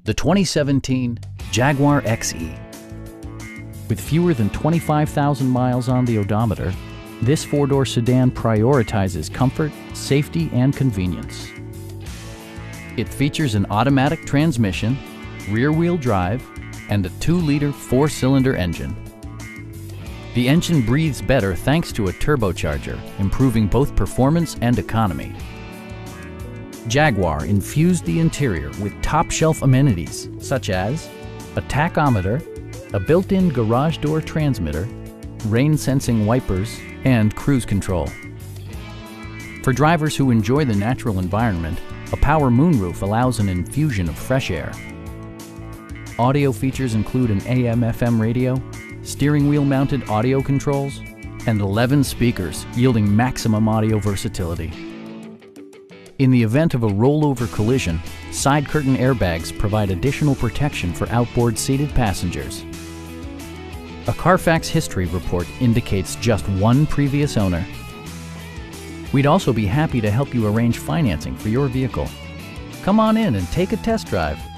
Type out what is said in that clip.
The 2017 Jaguar XE. With fewer than 25,000 miles on the odometer, this four-door sedan prioritizes comfort, safety, and convenience. It features an automatic transmission, rear-wheel drive, and a 2-liter 4-cylinder engine. The engine breathes better thanks to a turbocharger, improving both performance and economy. Jaguar infused the interior with top-shelf amenities such as a tachometer, a built-in garage door transmitter, rain-sensing wipers, and cruise control. For drivers who enjoy the natural environment, a power moonroof allows an infusion of fresh air. Audio features include an AM/FM radio, steering wheel mounted audio controls, and 11 speakers, yielding maximum audio versatility. In the event of a rollover collision, side curtain airbags provide additional protection for outboard seated passengers. A Carfax history report indicates just one previous owner. We'd also be happy to help you arrange financing for your vehicle. Come on in and take a test drive.